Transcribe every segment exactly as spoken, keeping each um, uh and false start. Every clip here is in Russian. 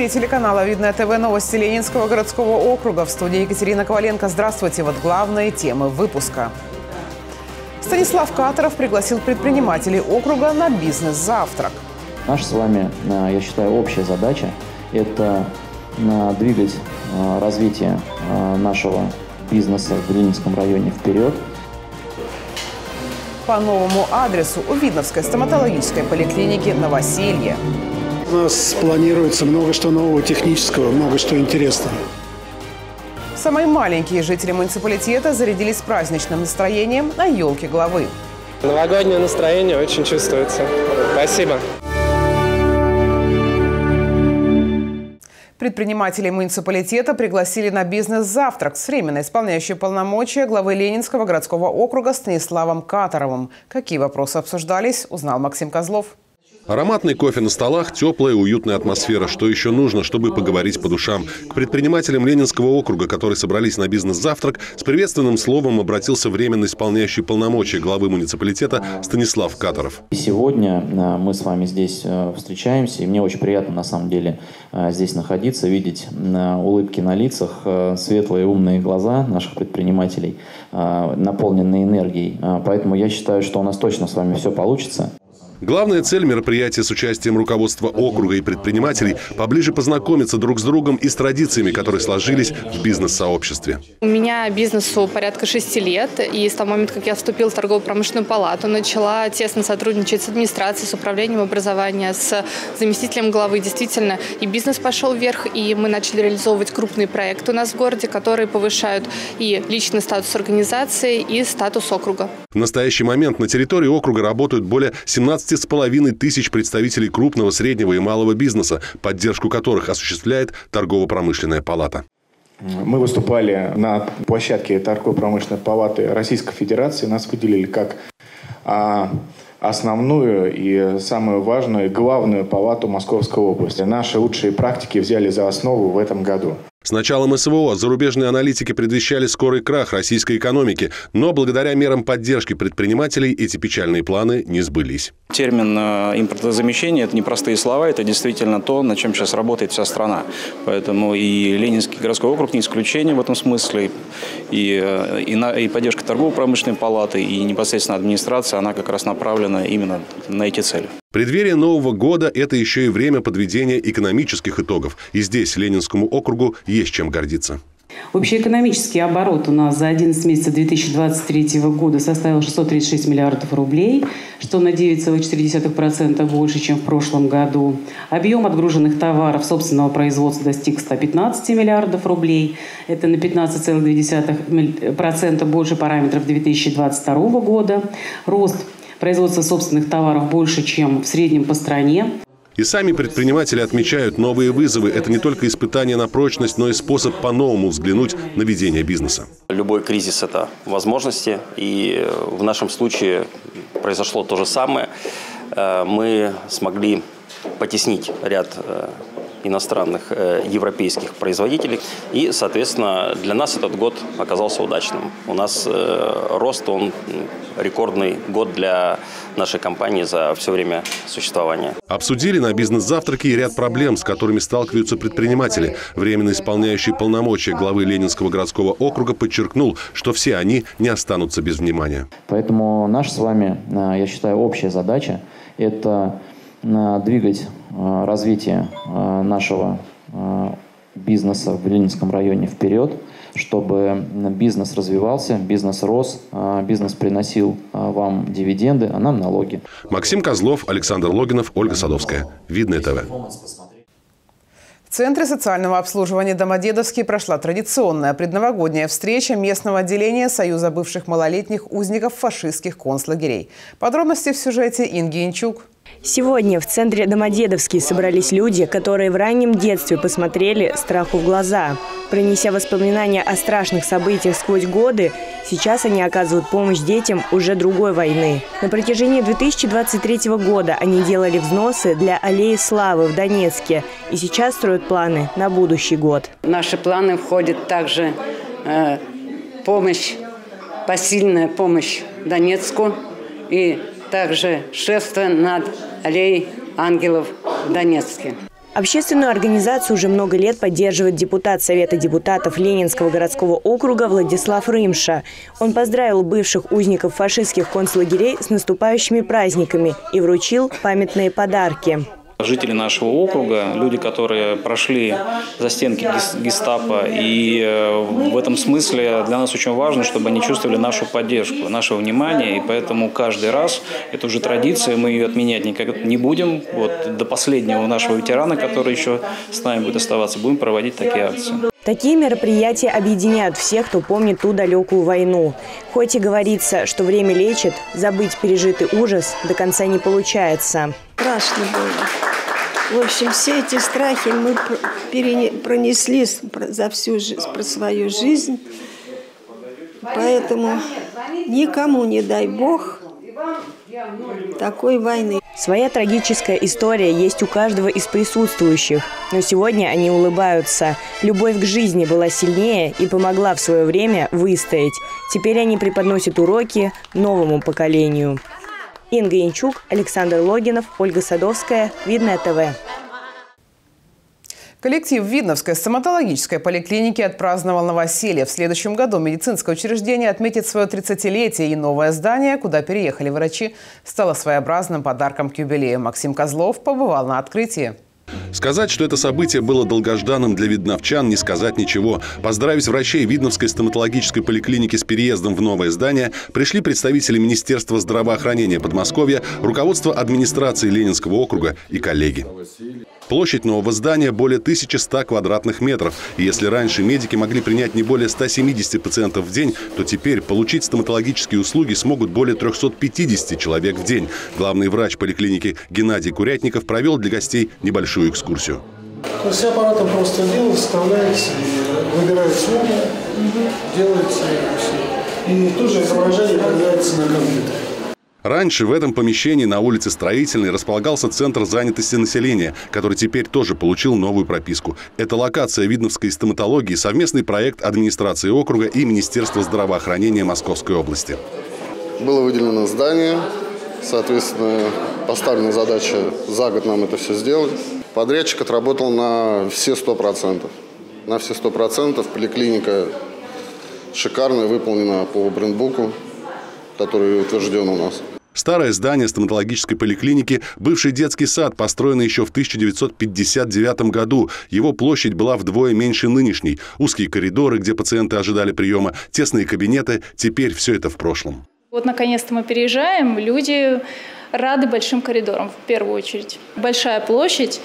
эфире телеканала «Видное ТВ» новости Ленинского городского округа. В студии Екатерина Коваленко. Здравствуйте. Вот главные темы выпуска. Станислав Катаров пригласил предпринимателей округа на бизнес-завтрак. Наша с вами, я считаю, общая задача – это двигать развитие нашего бизнеса в Ленинском районе вперед. По новому адресу у Видновской стоматологической поликлиники «Новоселье». У нас планируется много что нового, технического, много что интересного. Самые маленькие жители муниципалитета зарядились праздничным настроением на елке главы. Новогоднее настроение очень чувствуется. Спасибо. Предпринимателей муниципалитета пригласили на бизнес-завтрак с временно исполняющей полномочия главы Ленинского городского округа Станиславом Катаровым. Какие вопросы обсуждались, узнал Максим Козлов. Ароматный кофе на столах, теплая, уютная атмосфера. Что еще нужно, чтобы поговорить по душам? К предпринимателям Ленинского округа, которые собрались на бизнес-завтрак, с приветственным словом обратился временно исполняющий полномочия главы муниципалитета Станислав Катаров. Сегодня мы с вами здесь встречаемся, и мне очень приятно на самом деле здесь находиться, видеть улыбки на лицах, светлые умные глаза наших предпринимателей, наполненные энергией. Поэтому я считаю, что у нас точно с вами все получится. Главная цель мероприятия с участием руководства округа и предпринимателей – поближе познакомиться друг с другом и с традициями, которые сложились в бизнес-сообществе. У меня бизнесу порядка шести лет, и с того момента, как я вступила в торгово-промышленную палату, начала тесно сотрудничать с администрацией, с управлением образования, с заместителем главы. Действительно, и бизнес пошел вверх, и мы начали реализовывать крупные проекты у нас в городе, которые повышают и личный статус организации, и статус округа. В настоящий момент на территории округа работают более семнадцати с половиной тысяч представителей крупного, среднего и малого бизнеса, поддержку которых осуществляет торгово-промышленная палата. Мы выступали на площадке торгово-промышленной палаты Российской Федерации. Нас выделили как а, основную и самую важную, и главную палату Московской области. Наши лучшие практики взяли за основу в этом году. С началом СВО зарубежные аналитики предвещали скорый крах российской экономики, но благодаря мерам поддержки предпринимателей эти печальные планы не сбылись. Термин импортозамещение – это не простые слова, это действительно то, над чем сейчас работает вся страна. Поэтому и Ленинский городской округ не исключение в этом смысле, и, и, на, и поддержка торгово-промышленной палаты, и непосредственно администрация, она как раз направлена именно на эти цели. Преддверие Нового года – это еще и время подведения экономических итогов. И здесь Ленинскому округу есть чем гордиться. Общеэкономический оборот у нас за одиннадцать месяцев две тысячи двадцать третьего года составил шестьсот тридцать шесть миллиардов рублей, что на девять целых четыре десятых процента больше, чем в прошлом году. Объем отгруженных товаров собственного производства достиг ста пятнадцати миллиардов рублей. Это на пятнадцать целых две десятых процента больше параметров две тысячи двадцать второго года. Рост производства собственных товаров больше, чем в среднем по стране. И сами предприниматели отмечают, новые вызовы – это не только испытание на прочность, но и способ по-новому взглянуть на ведение бизнеса. Любой кризис – это возможности. И в нашем случае произошло то же самое. Мы смогли потеснить ряд иностранных европейских производителей. И, соответственно, для нас этот год оказался удачным. У нас рост, он рекордный год для нашей компании за все время существования. Обсудили на бизнес-завтраке и ряд проблем, с которыми сталкиваются предприниматели. Временно исполняющий полномочия главы Ленинского городского округа подчеркнул, что все они не останутся без внимания. Поэтому наша с вами, я считаю, общая задача – это двигать развитие нашего бизнеса в Ленинском районе вперед, чтобы бизнес развивался, бизнес рос, бизнес приносил вам дивиденды, а нам налоги. Максим Козлов, Александр Логинов, Ольга Садовская. Видное ТВ. В Центре социального обслуживания «Домодедовский» прошла традиционная предновогодняя встреча местного отделения Союза бывших малолетних узников фашистских концлагерей. Подробности в сюжете Инги Янчук. Сегодня в центре Домодедовский собрались люди, которые в раннем детстве посмотрели страху в глаза. Пронеся воспоминания о страшных событиях сквозь годы, сейчас они оказывают помощь детям уже другой войны. На протяжении две тысячи двадцать третьего года они делали взносы для Аллеи Славы в Донецке и сейчас строят планы на будущий год. В наши планы входит также э, помощь, посильная помощь Донецку и также шествие над Аллеей Ангелов в Донецке. Общественную организацию уже много лет поддерживает депутат Совета депутатов Ленинского городского округа Владислав Рымша. Он поздравил бывших узников фашистских концлагерей с наступающими праздниками и вручил памятные подарки. Жители нашего округа, люди, которые прошли застенки гестапо, и в этом смысле для нас очень важно, чтобы они чувствовали нашу поддержку, наше внимание, и поэтому каждый раз, это уже традиция, мы ее отменять никогда не будем. Вот до последнего нашего ветерана, который еще с нами будет оставаться, будем проводить такие акции. Такие мероприятия объединяют всех, кто помнит ту далекую войну. Хоть и говорится, что время лечит, забыть пережитый ужас до конца не получается. Страшно было. В общем, все эти страхи мы пронесли за всю про свою жизнь. Поэтому никому не дай Бог такой войны. Своя трагическая история есть у каждого из присутствующих. Но сегодня они улыбаются. Любовь к жизни была сильнее и помогла в свое время выстоять. Теперь они преподносят уроки новому поколению. Инга Янчук, Александр Логинов, Ольга Садовская. Видное ТВ. Коллектив Видновской стоматологической поликлиники отпраздновал новоселье. В следующем году медицинское учреждение отметит свое тридцатилетие, и новое здание, куда переехали врачи, стало своеобразным подарком к юбилею. Максим Козлов побывал на открытии. Сказать, что это событие было долгожданным для видновчан, не сказать ничего. Поздравить врачей Видновской стоматологической поликлиники с переездом в новое здание пришли представители Министерства здравоохранения Подмосковья, руководство администрации Ленинского округа и коллеги. Площадь нового здания более тысячи ста квадратных метров. И если раньше медики могли принять не более ста семидесяти пациентов в день, то теперь получить стоматологические услуги смогут более трёхсот пятидесяти человек в день. Главный врач поликлиники Геннадий Курятников провел для гостей небольшую экскурсию. То есть аппаратом просто делаете, вставляете, выбираете угол, делаете и тут же изображение появляется на компьютере. Раньше в этом помещении на улице Строительной располагался Центр занятости населения, который теперь тоже получил новую прописку. Это локация видновской стоматологии, совместный проект администрации округа и Министерства здравоохранения Московской области. Было выделено здание, соответственно, поставлена задача за год нам это все сделать. Подрядчик отработал на все сто процентов. На все сто процентов поликлиника шикарная, выполнена по брендбуку, который утвержден у нас. Старое здание стоматологической поликлиники – бывший детский сад, построенный еще в тысяча девятьсот пятьдесят девятом году. Его площадь была вдвое меньше нынешней. Узкие коридоры, где пациенты ожидали приема, тесные кабинеты – теперь все это в прошлом. Вот наконец-то мы переезжаем, люди рады большим коридорам в первую очередь. Большая площадь,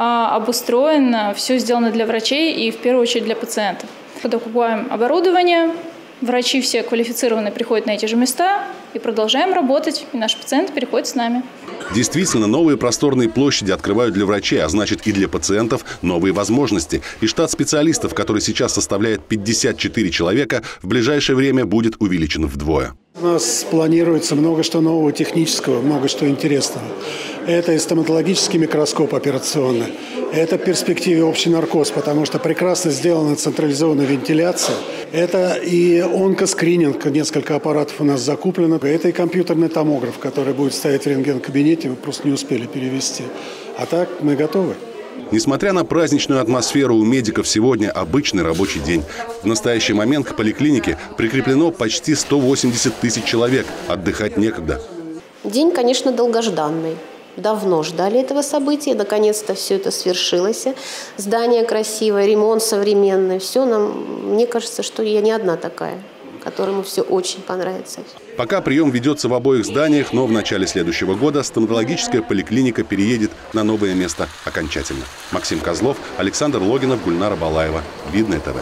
обустроена, все сделано для врачей и в первую очередь для пациентов. Докупаем оборудование. Врачи все квалифицированные приходят на эти же места и продолжаем работать, и наши пациенты переходят с нами. Действительно, новые просторные площади открывают для врачей, а значит и для пациентов новые возможности. И штат специалистов, который сейчас составляет пятьдесят четыре человека, в ближайшее время будет увеличен вдвое. У нас планируется много что нового технического, много что интересного. Это и стоматологический микроскоп операционный. Это в перспективе общий наркоз, потому что прекрасно сделана централизованная вентиляция. Это и онкоскрининг, несколько аппаратов у нас закуплено. Это и компьютерный томограф, который будет стоять в рентген-кабинете, вы просто не успели перевести. А так мы готовы. Несмотря на праздничную атмосферу, у медиков сегодня обычный рабочий день. В настоящий момент к поликлинике прикреплено почти сто восемьдесят тысяч человек. Отдыхать некогда. День, конечно, долгожданный. Давно ждали этого события, наконец-то все это свершилось. Здание красивое, ремонт современный. Все нам, мне кажется, что я не одна такая, которому все очень понравится. Пока прием ведется в обоих зданиях, но в начале следующего года стоматологическая поликлиника переедет на новое место окончательно. Максим Козлов, Александр Логинов, Гульнара Балаева. Видное ТВ.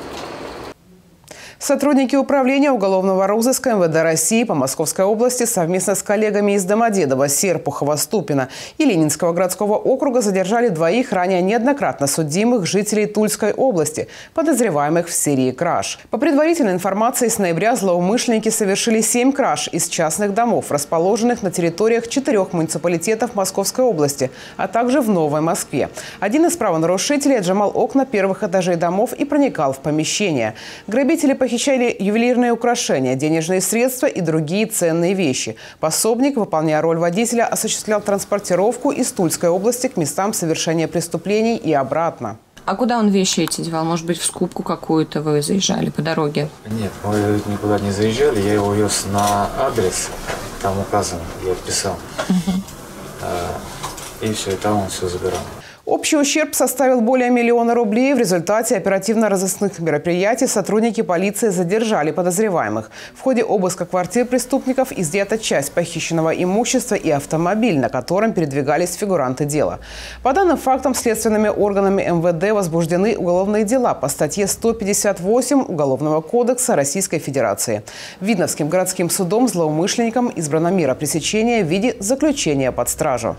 Сотрудники управления уголовного розыска эм вэ дэ России по Московской области совместно с коллегами из Домодедово, Серпухова, Ступино и Ленинского городского округа задержали двоих ранее неоднократно судимых жителей Тульской области, подозреваемых в серии краж. По предварительной информации, с ноября злоумышленники совершили семь краж из частных домов, расположенных на территориях четырех муниципалитетов Московской области, а также в Новой Москве. Один из правонарушителей отжимал окна первых этажей домов и проникал в помещение. Грабители похищали похищали ювелирные украшения, денежные средства и другие ценные вещи. Пособник, выполняя роль водителя, осуществлял транспортировку из Тульской области к местам совершения преступлений и обратно. А куда он вещи эти девал? Может быть, в скупку какую-то вы заезжали по дороге? Нет, мы никуда не заезжали. Я его вез на адрес, там указано, я вписал. Угу. И все, и там он все забирал. Общий ущерб составил более миллиона рублей. В результате оперативно-розыскных мероприятий сотрудники полиции задержали подозреваемых. В ходе обыска квартир преступников изъята часть похищенного имущества и автомобиль, на котором передвигались фигуранты дела. По данным фактам, следственными органами эм вэ дэ возбуждены уголовные дела по статье сто пятьдесят восемь Уголовного кодекса Российской Федерации. Видновским городским судом злоумышленникам избрана мера пресечения в виде заключения под стражу.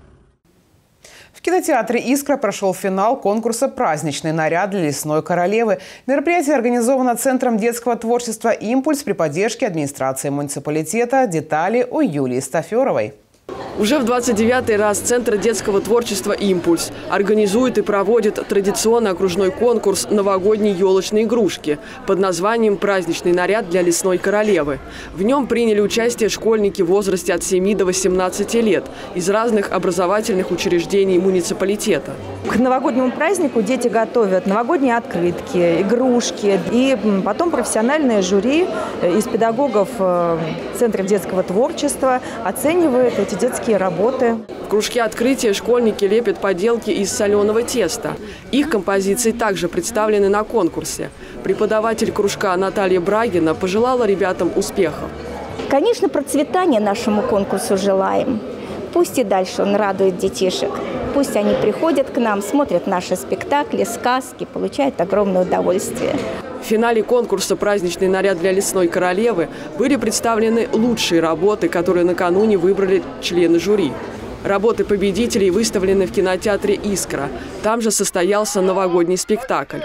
В кинотеатре «Искра» прошел финал конкурса «Праздничный наряд для лесной королевы». Мероприятие организовано Центром детского творчества «Импульс» при поддержке администрации муниципалитета. Детали у Юлии Стаферовой. Уже в двадцать девятый раз Центр детского творчества «Импульс» организует и проводит традиционный окружной конкурс новогодней елочной игрушки под названием «Праздничный наряд для лесной королевы». В нем приняли участие школьники в возрасте от семи до восемнадцати лет из разных образовательных учреждений муниципалитета. К новогоднему празднику дети готовят новогодние открытки, игрушки. И потом профессиональное жюри из педагогов Центра детского творчества оценивает эти детские работы. В кружке открытия школьники лепят поделки из соленого теста. Их композиции также представлены на конкурсе. Преподаватель кружка Наталья Брагина пожелала ребятам успехов. Конечно, процветания нашему конкурсу желаем. Пусть и дальше он радует детишек. Пусть они приходят к нам, смотрят наши спектакли, сказки, получают огромное удовольствие. В финале конкурса «Праздничный наряд для лесной королевы» были представлены лучшие работы, которые накануне выбрали члены жюри. Работы победителей выставлены в кинотеатре «Искра». Там же состоялся новогодний спектакль.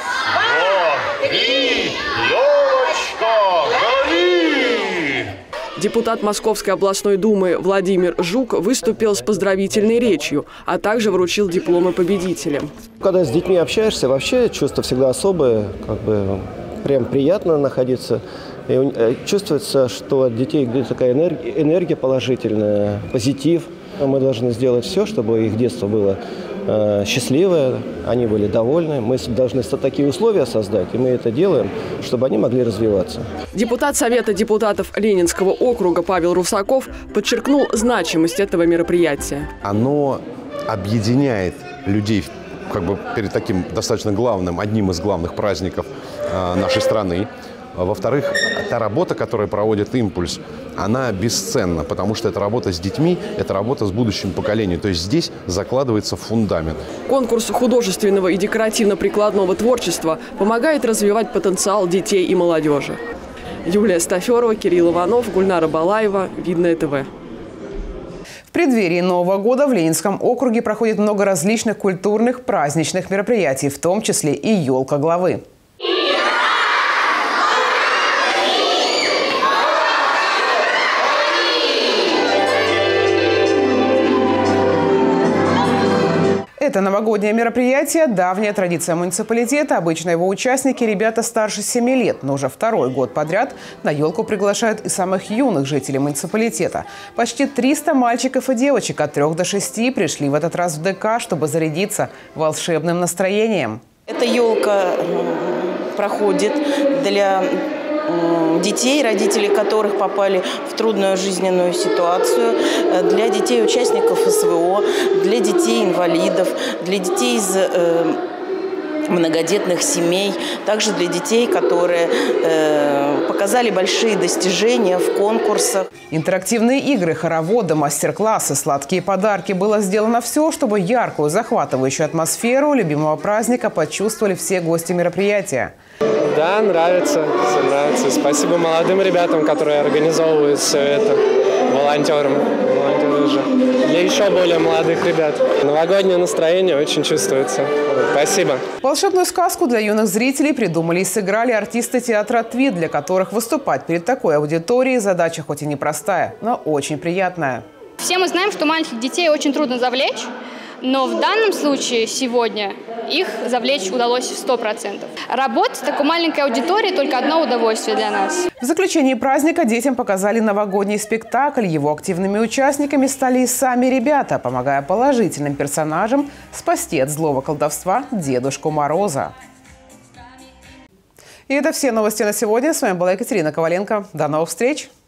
Депутат Московской областной думы Владимир Жук выступил с поздравительной речью, а также вручил дипломы победителям. Когда с детьми общаешься, вообще чувство всегда особое, как бы прям приятно находиться. И чувствуется, что от детей где-то такая энергия, энергия положительная, позитив. Мы должны сделать все, чтобы их детство было э, счастливое, они были довольны. Мы должны такие условия создать, и мы это делаем, чтобы они могли развиваться. Депутат Совета депутатов Ленинского округа Павел Русаков подчеркнул значимость этого мероприятия. Оно объединяет людей как бы перед таким достаточно главным, одним из главных праздников э, нашей страны. Во-вторых, та работа, которую проводит «Импульс», она бесценна, потому что это работа с детьми, это работа с будущим поколением. То есть здесь закладывается фундамент. Конкурс художественного и декоративно-прикладного творчества помогает развивать потенциал детей и молодежи. Юлия Стаферова, Кирилл Иванов, Гульнара Балаева, Видное ТВ. В преддверии Нового года в Ленинском округе проходит много различных культурных праздничных мероприятий, в том числе и елка главы. Это новогоднее мероприятие – давняя традиция муниципалитета. Обычно его участники – ребята старше семи лет. Но уже второй год подряд на елку приглашают и самых юных жителей муниципалитета. Почти триста мальчиков и девочек от трёх до шести пришли в этот раз в Дэ Ка, чтобы зарядиться волшебным настроением. Эта елка проходит для детей, родители которых попали в трудную жизненную ситуацию, для детей участников эс вэ о, для детей инвалидов, для детей из э, многодетных семей, также для детей, которые э, показали большие достижения в конкурсах. Интерактивные игры, хороводы, мастер-классы, сладкие подарки. Было сделано все, чтобы яркую, захватывающую атмосферу любимого праздника почувствовали все гости мероприятия. Да, нравится, все нравится. Спасибо молодым ребятам, которые организовывают все это, волонтерам, волонтеры же. Для еще более молодых ребят. Новогоднее настроение очень чувствуется. Спасибо. Волшебную сказку для юных зрителей придумали и сыграли артисты театра «Твит», для которых выступать перед такой аудиторией задача хоть и непростая, но очень приятная. Все мы знаем, что маленьких детей очень трудно завлечь. Но в данном случае сегодня их завлечь удалось сто процентов. Работать в такой маленькой аудитории только одно удовольствие для нас. В заключении праздника детям показали новогодний спектакль. Его активными участниками стали и сами ребята, помогая положительным персонажам спасти от злого колдовства Дедушку Мороза. И это все новости на сегодня. С вами была Екатерина Коваленко. До новых встреч!